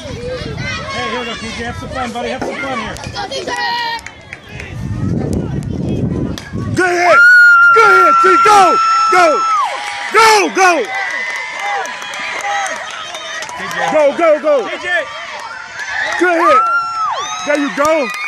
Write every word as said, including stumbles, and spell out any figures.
Hey, here we go, T J. Have some fun, buddy. Have some fun here. Good hit! Good hit, T. Go! Go! Go! Go! Go, go, go! T J! Good hit! There you go!